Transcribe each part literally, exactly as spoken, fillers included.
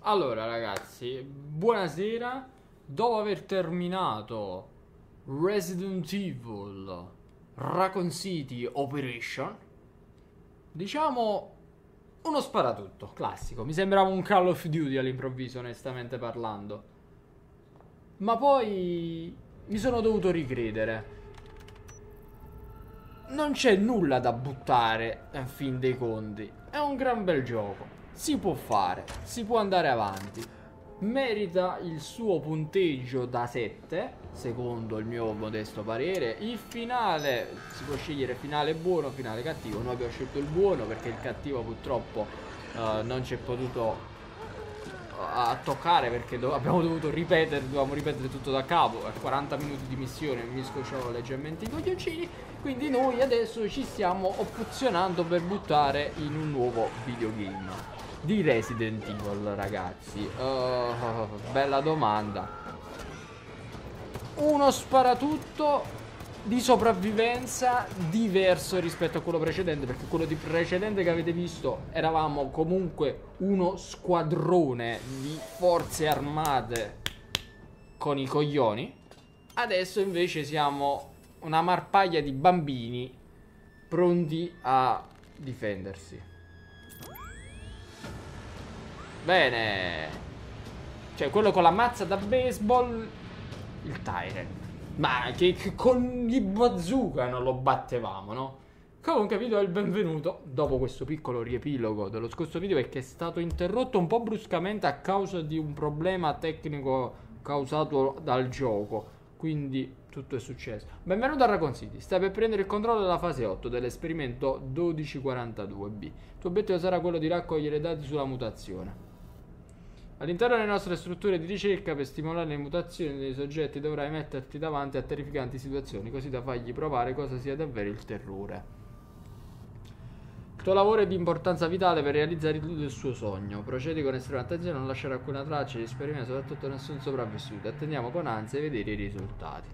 Allora ragazzi, buonasera. Dopo aver terminato Resident Evil Raccoon City Operation, diciamo uno sparatutto classico. Mi sembrava un Call of Duty all'improvviso, onestamente parlando. Ma poi mi sono dovuto ricredere. Non c'è nulla da buttare, a fin dei conti. È un gran bel gioco. Si può fare, si può andare avanti. Merita il suo punteggio da sette, secondo il mio modesto parere. Il finale, si può scegliere finale buono o finale cattivo. Noi abbiamo scelto il buono perché il cattivo purtroppo uh, non ci è potuto a toccare, perché do abbiamo dovuto ripetere, dovevamo ripetere tutto da capo. A quaranta minuti di missione mi scocciavo leggermente i coglioncini. Quindi noi adesso ci stiamo opzionando per buttare in un nuovo videogame di Resident Evil, ragazzi. uh, Bella domanda. Uno sparatutto di sopravvivenza diverso rispetto a quello precedente, perché quello di precedente che avete visto eravamo comunque uno squadrone di forze armate con i coglioni. Adesso invece siamo una marpaglia di bambini pronti a difendersi. Bene. Cioè quello con la mazza da baseball, il Tyrant. Ma che, che con i bazooka non lo battevamo, no? Comunque vi do il benvenuto dopo questo piccolo riepilogo dello scorso video, perché è stato interrotto un po' bruscamente a causa di un problema tecnico causato dal gioco. Quindi tutto è successo. Benvenuto a Raccoon City. Stai per prendere il controllo della fase otto dell'esperimento dodici quarantadue B. Il tuo obiettivo sarà quello di raccogliere dati sulla mutazione. All'interno delle nostre strutture di ricerca, per stimolare le mutazioni dei soggetti, dovrai metterti davanti a terrificanti situazioni, così da fargli provare cosa sia davvero il terrore. Il tuo lavoro è di importanza vitale per realizzare il suo sogno. Procedi con estrema attenzione a non lasciare alcuna traccia di esperimento, soprattutto nessun sopravvissuto. Attendiamo con ansia di vedere i risultati.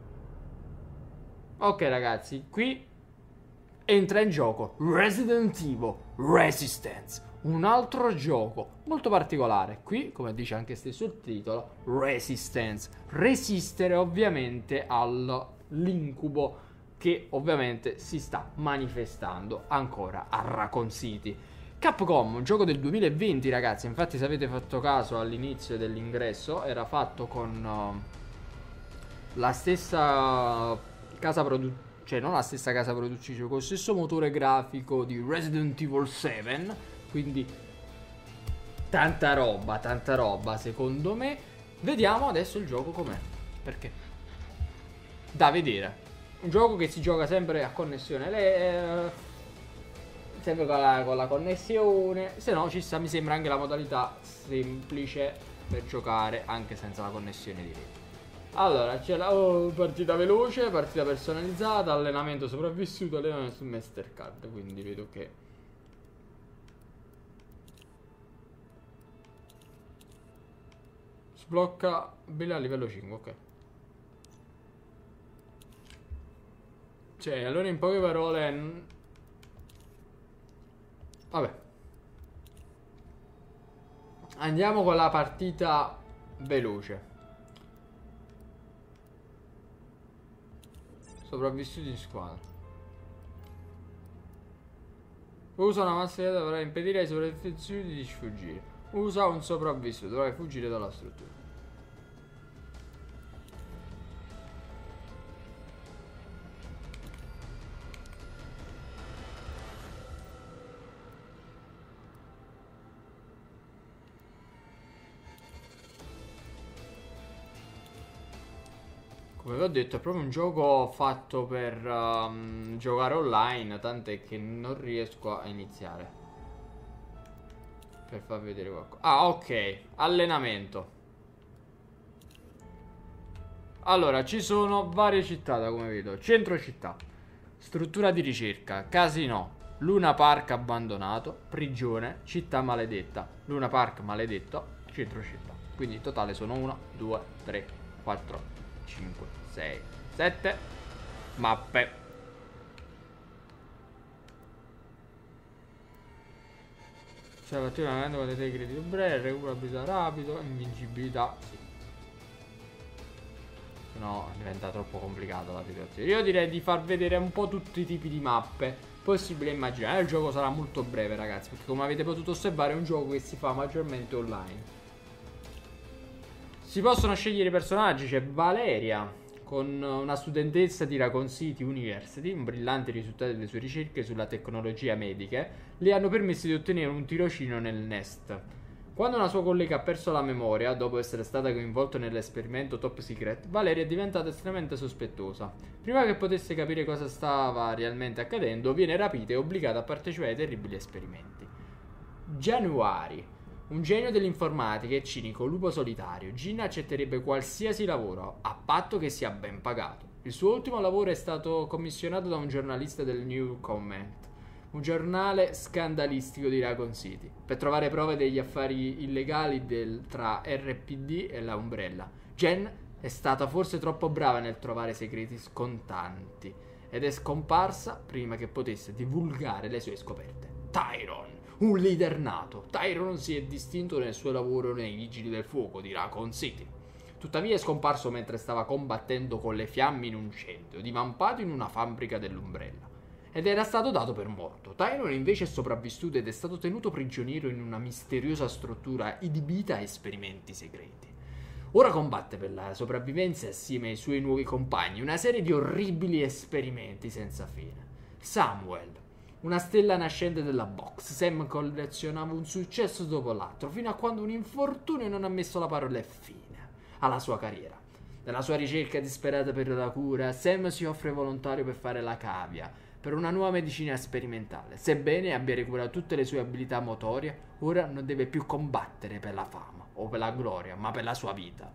Ok ragazzi, qui entra in gioco Resident Evil Resistance. Un altro gioco molto particolare. Qui, come dice anche stesso il titolo, Resistance. Resistere ovviamente all'incubo che ovviamente si sta manifestando ancora a Raccoon City. Capcom, un gioco del duemilaventi ragazzi. Infatti se avete fatto caso all'inizio dell'ingresso era fatto con uh, la stessa casa produttrice, cioè non la stessa casa produttrice, con lo stesso motore grafico di Resident Evil sette. Quindi tanta roba, tanta roba secondo me. Vediamo adesso il gioco com'è, perché da vedere. Un gioco che si gioca sempre a connessione, le... sempre con la, con la connessione. Se no ci sta, mi sembra, anche la modalità semplice per giocare anche senza la connessione di rete. Allora c'è la oh, partita veloce, partita personalizzata, allenamento sopravvissuto, allenamento su Mastercard. Quindi vedo che sblocca abilità a livello cinque, ok. Cioè, allora in poche parole... Vabbè. Andiamo con la partita veloce. Sopravvissuti in squadra. Usa una mascherina che dovrà impedire ai sopravvissuti di sfuggire. Usa un sopravvissuto, dovrai fuggire dalla struttura. Come vi ho detto, è proprio un gioco fatto per um, giocare online, tant'è che non riesco a iniziare per far vedere qualcosa. Ah, ok, allenamento. Allora, ci sono varie città da come vedo. Centro città, struttura di ricerca, casino, Luna Park abbandonato, prigione, città maledetta, Luna Park maledetto, centro città. Quindi in totale sono uno, due, tre, quattro, cinque, sei, sette mappe. Se attivamente potete i crediti brevi, recuperabilità rapido, invincibilità. Sì. No, diventa troppo complicato la situazione. Io direi di far vedere un po' tutti i tipi di mappe possibile immaginare. Il gioco sarà molto breve, ragazzi, perché come avete potuto osservare è un gioco che si fa maggiormente online. Si possono scegliere i personaggi. C'è Valeria, con una studentessa di Raccoon City University. Un brillante risultato delle sue ricerche sulla tecnologia mediche le hanno permesso di ottenere un tirocinio nel Nest. Quando una sua collega ha perso la memoria, dopo essere stata coinvolta nell'esperimento Top Secret, Valeria è diventata estremamente sospettosa. Prima che potesse capire cosa stava realmente accadendo, viene rapita e obbligata a partecipare ai terribili esperimenti. Januari, un genio dell'informatica e cinico lupo solitario, Gin accetterebbe qualsiasi lavoro, a patto che sia ben pagato. Il suo ultimo lavoro è stato commissionato da un giornalista del New Comment, un giornale scandalistico di Raccoon City, per trovare prove degli affari illegali del, tra R P D e la Umbrella. Jen è stata forse troppo brava nel trovare segreti scontanti ed è scomparsa prima che potesse divulgare le sue scoperte. Tyron, un leader nato. Tyron si è distinto nel suo lavoro nei Vigili del Fuoco di Raccoon City. Tuttavia è scomparso mentre stava combattendo con le fiamme in un incendio divampato in una fabbrica dell'Umbrella, ed era stato dato per morto. Tyron invece è sopravvissuto ed è stato tenuto prigioniero in una misteriosa struttura adibita a esperimenti segreti. Ora combatte per la sopravvivenza assieme ai suoi nuovi compagni una serie di orribili esperimenti senza fine. Samuel, una stella nascente della box. Sam collezionava un successo dopo l'altro, fino a quando un infortunio non ha messo la parola fine alla sua carriera. Nella sua ricerca disperata per la cura, Sam si offre volontario per fare la cavia per una nuova medicina sperimentale. Sebbene abbia recuperato tutte le sue abilità motorie, ora non deve più combattere per la fama o per la gloria, ma per la sua vita.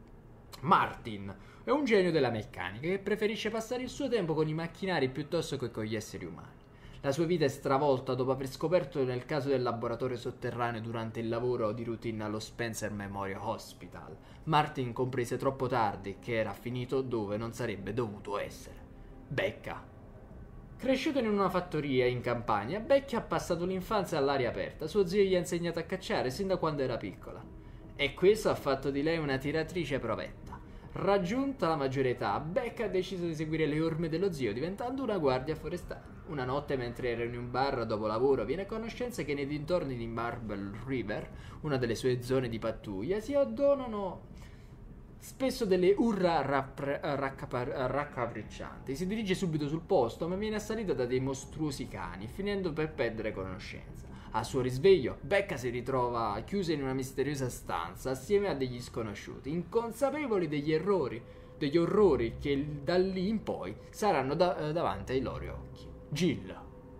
Martin è un genio della meccanica che preferisce passare il suo tempo con i macchinari piuttosto che con gli esseri umani. La sua vita è stravolta dopo aver scoperto nel caso del laboratorio sotterraneo durante il lavoro di routine allo Spencer Memorial Hospital. Martin comprese troppo tardi che era finito dove non sarebbe dovuto essere. Becca. Cresciuto in una fattoria in campagna, Becky ha passato l'infanzia all'aria aperta. Suo zio gli ha insegnato a cacciare sin da quando era piccola, e questo ha fatto di lei una tiratrice provetta. Raggiunta la maggiore età, Beck ha deciso di seguire le orme dello zio, diventando una guardia forestale. Una notte, mentre era in un bar dopo lavoro, viene a conoscenza che nei dintorni di Marble River, una delle sue zone di pattuglia, si addonano spesso delle urla rappre- raccapar- raccapriccianti. Si dirige subito sul posto, ma viene assalita da dei mostruosi cani, finendo per perdere conoscenza. Al suo risveglio, Becca si ritrova chiusa in una misteriosa stanza assieme a degli sconosciuti, inconsapevoli degli errori, degli orrori che da lì in poi saranno da- davanti ai loro occhi. Jill.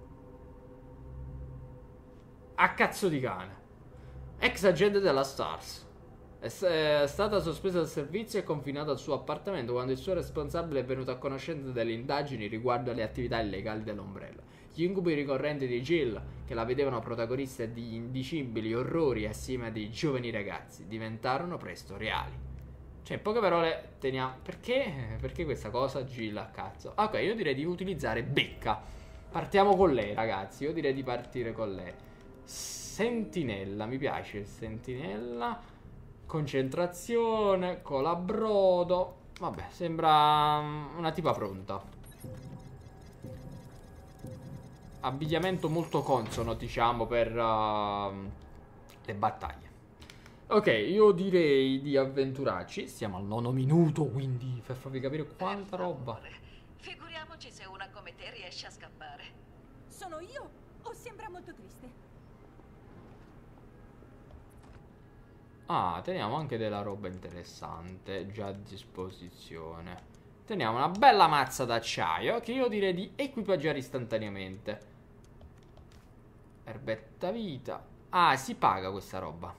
A cazzo di cane. Ex agente della Stars. È stata sospesa dal servizio e confinata al suo appartamento quando il suo responsabile è venuto a conoscenza delle indagini riguardo alle attività illegali dell'Umbrella. Gli incubi ricorrenti di Jill, che la vedevano protagonista di indicibili orrori assieme a dei giovani ragazzi, diventarono presto reali. Cioè, in poche parole, teniamo... Perché? Perché questa cosa Jill a cazzo? Ok, io direi di utilizzare Becca. Partiamo con lei, ragazzi. Io direi di partire con lei. Sentinella, mi piace il sentinella. Concentrazione, colabrodo. Vabbè, sembra una tipa pronta. Abbigliamento molto consono, diciamo, per uh, le battaglie. Ok, io direi di avventurarci. Siamo al nono minuto, quindi per farvi capire quanta roba. Figuriamoci se una come te riesce a scappare. Sono io o sembra molto triste? Ah, teniamo anche della roba interessante già a disposizione. Teniamo una bella mazza d'acciaio che io direi di equipaggiare istantaneamente. Erbetta vita. Ah, si paga questa roba.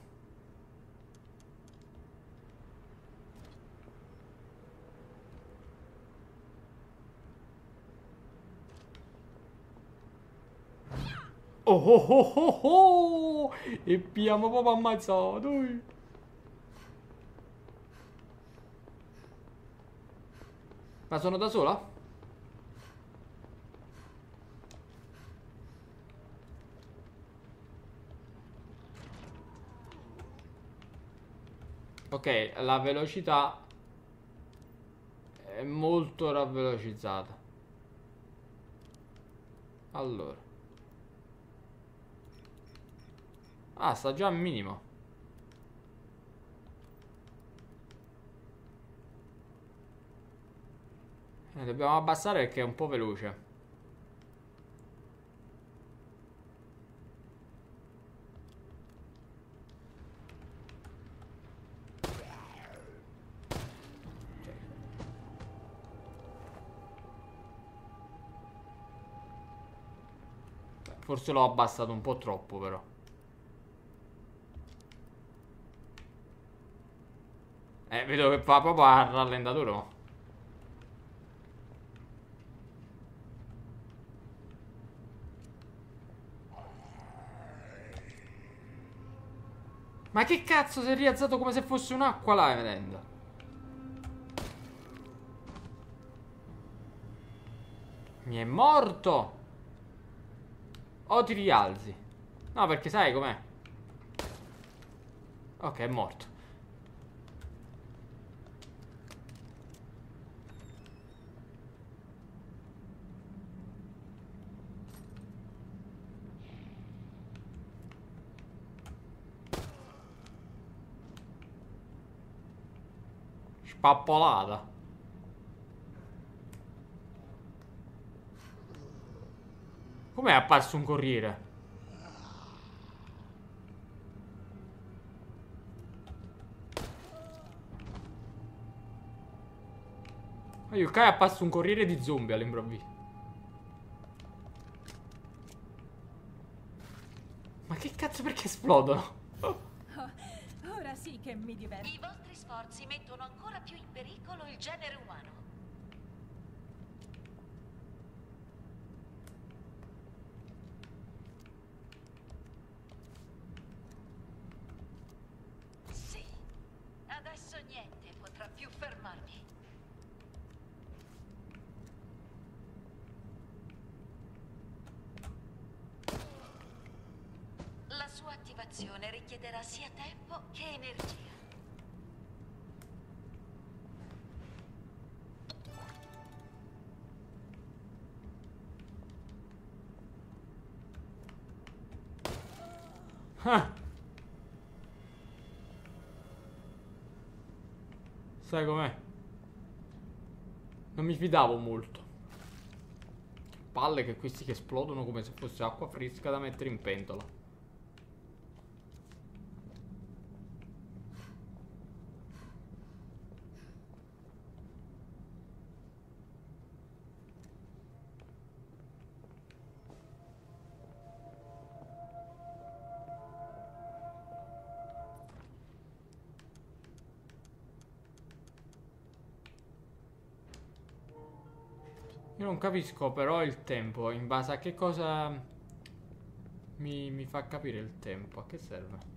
Oh oh oh oh oh! E abbiamo proprio ammazzato. Ma sono da sola? Ok, la velocità è molto ravvelocizzata. Allora. Ah, sta già al minimo. Eh, dobbiamo abbassare perché è un po' veloce. Forse l'ho abbassato un po' troppo, però. Eh, vedo che fa proprio al rallentatore, no? Ma che cazzo si è rialzato come se fosse un'acqua là, vedendo? Mi è morto! O ti rialzi? No, perché sai com'è? Ok, è morto. Spappolata. Com'è apparso un corriere? Ma io, è apparso un corriere di zombie all'improvviso. Ma che cazzo, perché esplodono? Oh, ora sì che mi diverto. I vostri sforzi mettono ancora più in pericolo il genere umano. Sì, adesso niente potrà più fermarmi. La sua attivazione richiederà sia tempo che energia. Ah. Sai com'è? Non mi fidavo molto. Palle che questi che esplodono come se fosse acqua fresca da mettere in pentola. Io non capisco però il tempo, in base a che cosa mi, mi fa capire il tempo, a che serve?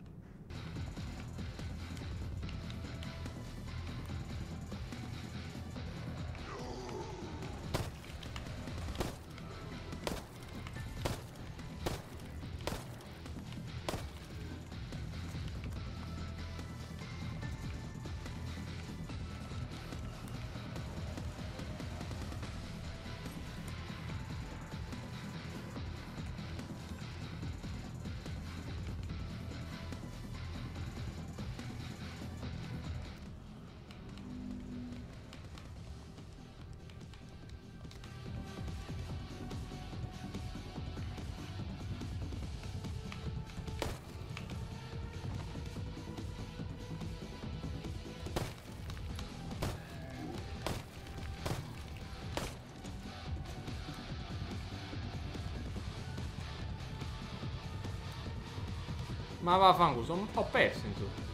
Ma vaffanculo, sono un po' perso in tutto.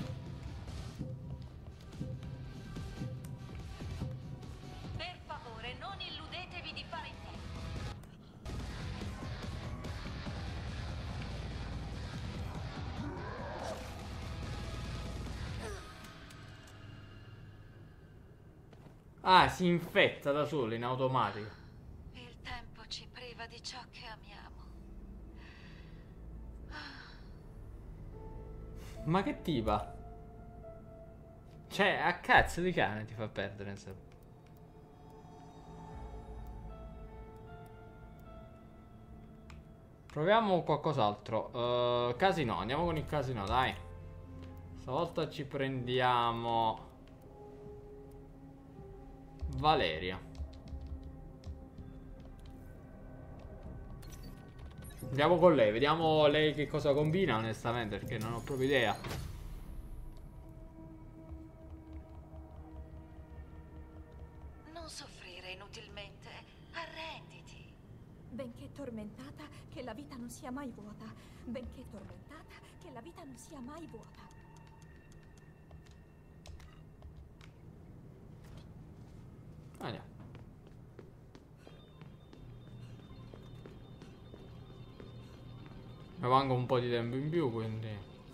Per favore, non illudetevi di fare in tempo. Ah, si infetta da solo in automatico. Il tempo ci priva di ciò che amiamo. Ma che tipa? Cioè, a cazzo di cane ti fa perdere, insomma. Proviamo qualcos'altro. Uh, casino, andiamo con il casino, dai. Stavolta ci prendiamo Valeria. Andiamo con lei, vediamo lei che cosa combina, onestamente, perché non ho proprio idea. Non soffrire inutilmente, arrenditi. Benché tormentata, che la vita non sia mai vuota. Benché tormentata, che la vita non sia mai vuota. Andiamo. Mi manca un po' di tempo in più, quindi.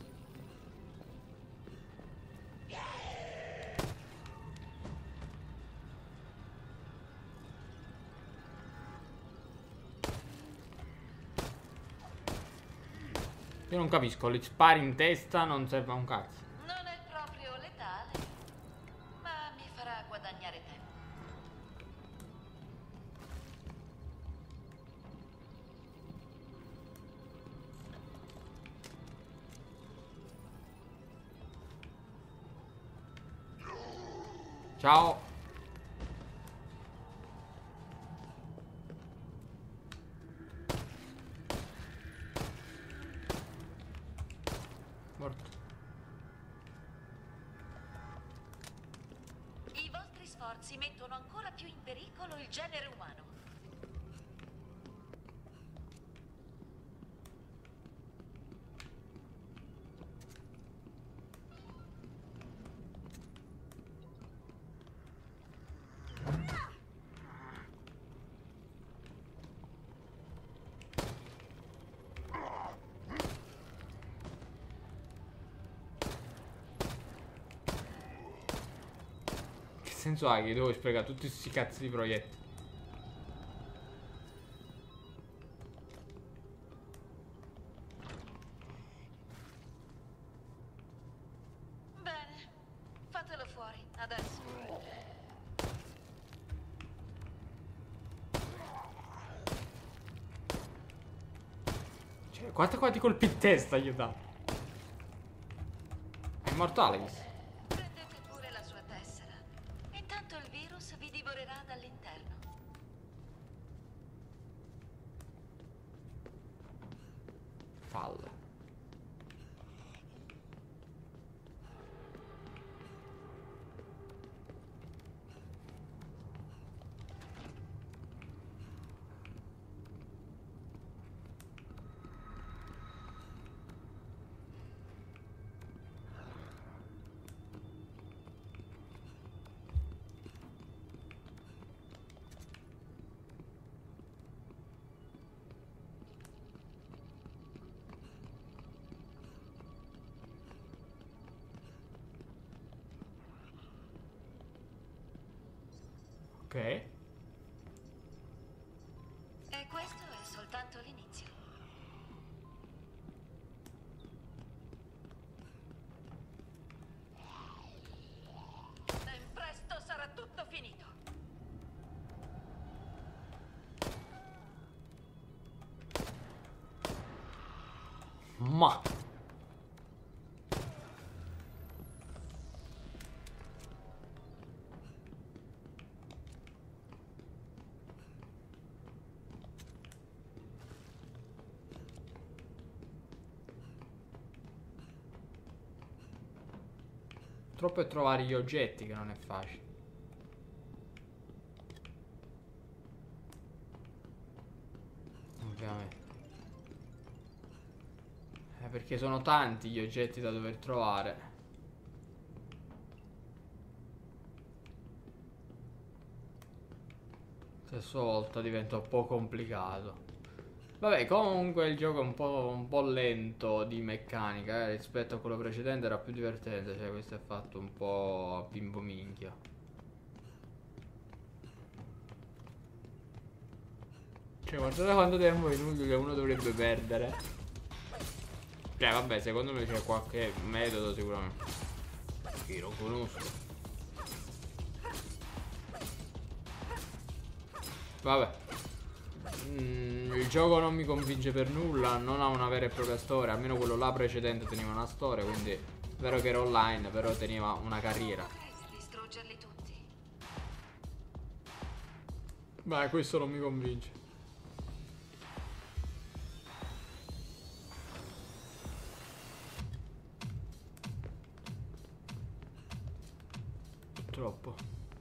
Io non capisco, gli spari in testa non serve a un cazzo. Non è proprio letale, ma mi farà guadagnare tempo. Ciao. Morto. I vostri sforzi mettono ancora più in pericolo il genere umano. Che senso ha che devo spiegare tutti questi cazzi di proiettili? Bene, fatelo fuori, adesso. Cioè, quanti quanti colpi in testa gli ho dato? È mortale questo. Prendete pure la sua tessera. Intanto il virus vi divorerà dall'interno. Falla. Ok. E questo è soltanto l'inizio. Ben presto sarà tutto finito. Ma troppo è trovare gli oggetti, che non è facile. Ovviamente. Eh, perché sono tanti gli oggetti da dover trovare. Se a sua volta diventa un po' complicato. Vabbè, comunque il gioco è un po', un po' lento di meccanica, eh, rispetto a quello precedente era più divertente, cioè questo è fatto un po' a bimbo minchia. Cioè, guardate quanto tempo inutile uno dovrebbe perdere. Cioè, vabbè, secondo me c'è qualche metodo sicuramente. Chi lo conosco? Vabbè. Mm, il gioco non mi convince per nulla. Non ha una vera e propria storia. Almeno quello là precedente teneva una storia. Quindi è vero che era online, però teneva una carriera. Distruggerli tutti. Beh, questo non mi convince. Troppo.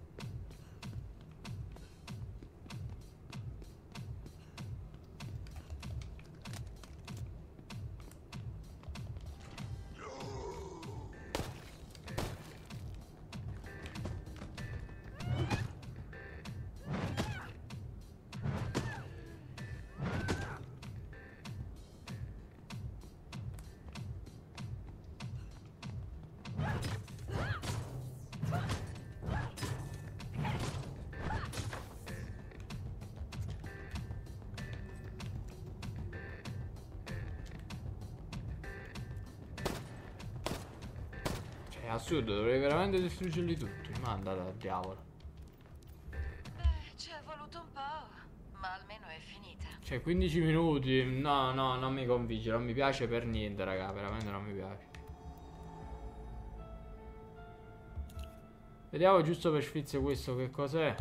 È assurdo, dovrei veramente distruggerli tutti. Ma andate al diavolo. Beh, ci è voluto un po', ma almeno è finita. Cioè, quindici minuti. No, no, non mi convince. Non mi piace per niente, raga. Veramente non mi piace. Vediamo giusto per sfizio questo che cos'è.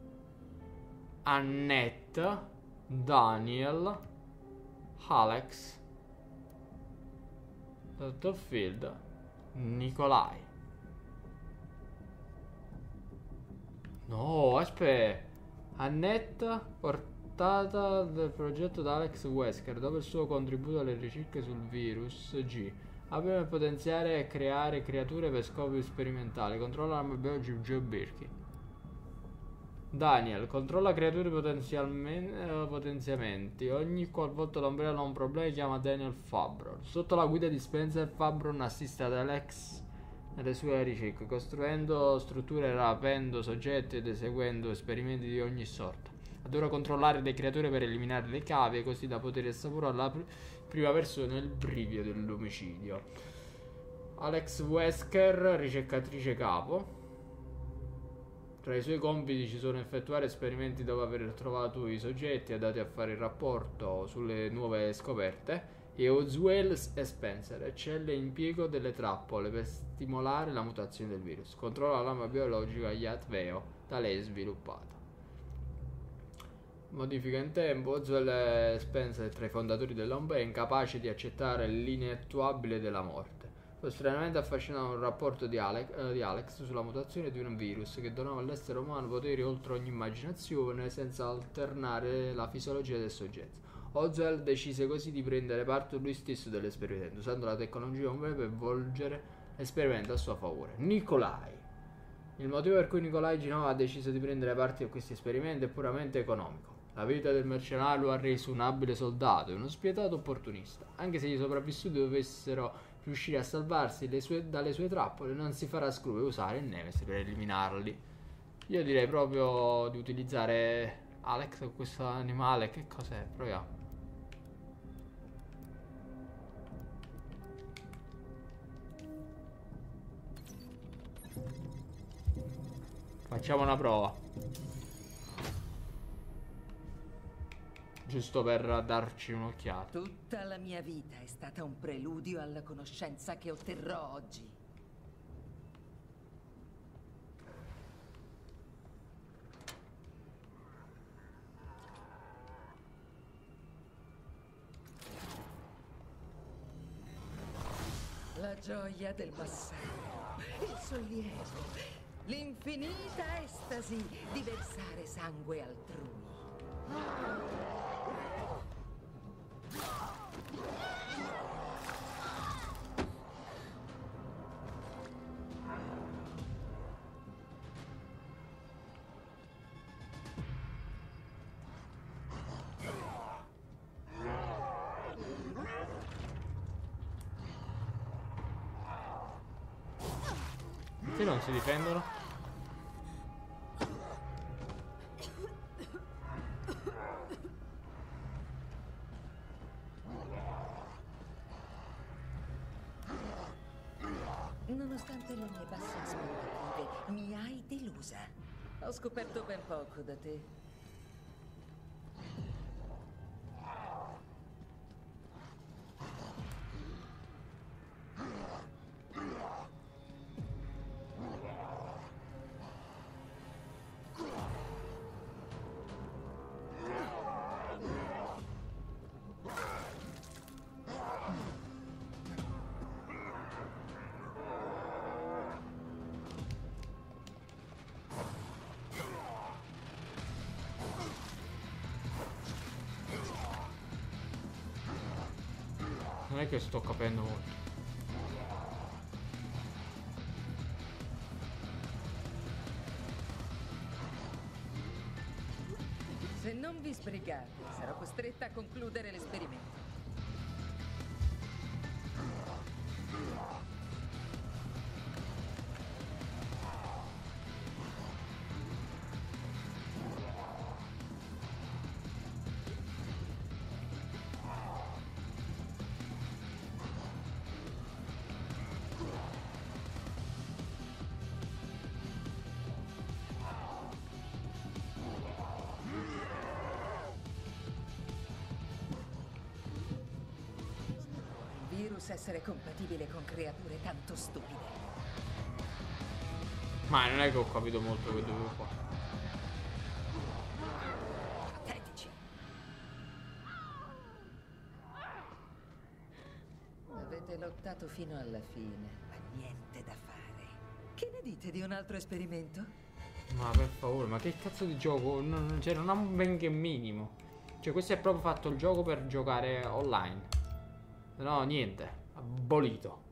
Annette, Daniel, Alex, Battlefield, Nikolai. No, aspetta. Annette, portata del progetto da Alex Wesker, dopo il suo contributo alle ricerche sul virus G. Apre per potenziare e creare creature per scopi sperimentali. Controlla l'arma biologica Joe Birkin. Daniel, controlla creature potenzialmente eh, potenziamenti. Ogni qualvolta l'ombrello ha un problema chiama Daniel Fabron. Sotto la guida di Spencer, Fabron assiste ad Alex nelle sue ricerche, costruendo strutture, rapendo soggetti ed eseguendo esperimenti di ogni sorta. Adora controllare le creature per eliminare le cavie, così da poter assaporare la pr prima persona il brivio dell'omicidio. Alex Wesker, ricercatrice capo. Tra i suoi compiti ci sono effettuare esperimenti dopo aver trovato i soggetti adatti a fare il rapporto sulle nuove scoperte, e Oswell e Spencer eccelle impiego delle trappole per stimolare la mutazione del virus. Controlla l'arma biologica Yatveo da lei sviluppata. Modifica in tempo. Oswell e Spencer, tra i fondatori dell'Homebrew, è incapace di accettare l'inattuabile della morte. Fu estremamente affascinato da un rapporto di Alex, eh, di Alex sulla mutazione di un virus che donava all'essere umano poteri oltre ogni immaginazione senza alternare la fisiologia del soggetto. Oswald decise così di prendere parte lui stesso dell'esperimento, usando la tecnologia Homebrew per volgere l'esperimento a sua favore. Nikolai. Il motivo per cui Nikolai Genova ha deciso di prendere parte a questi esperimenti è puramente economico. La vita del mercenario lo ha reso un abile soldato e uno spietato opportunista. Anche se i sopravvissuti dovessero riuscire a salvarsi le sue, dalle sue trappole, non si farà scrupolo usare il Nemesis per eliminarli. Io direi proprio di utilizzare Alex o questo animale. Che cos'è? Proviamo. Facciamo una prova. Giusto per darci un'occhiata. Tutta la mia vita è stata un preludio alla conoscenza che otterrò oggi. La gioia del massacro, il sollievo, l'infinita estasi di versare sangue altrui. Perché non si difendono? Nonostante le mie basse aspettative, mi hai delusa. Ho scoperto ben poco da te. Non è che sto capendo molto. Se non vi sbrigate, sarò costretta a concludere l'esperimento. Essere compatibile con creature tanto stupide. Ma non è che ho capito molto che dovevo fare. Patetici. Avete lottato fino alla fine, ma niente da fare. Che ne dite di un altro esperimento? Ma per favore, ma che cazzo di gioco? Non, cioè, non ha un benché minimo. Cioè, questo è proprio fatto il gioco per giocare online. No, niente. Abolito.